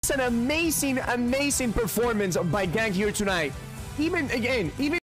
An amazing performance by Gang here tonight. Even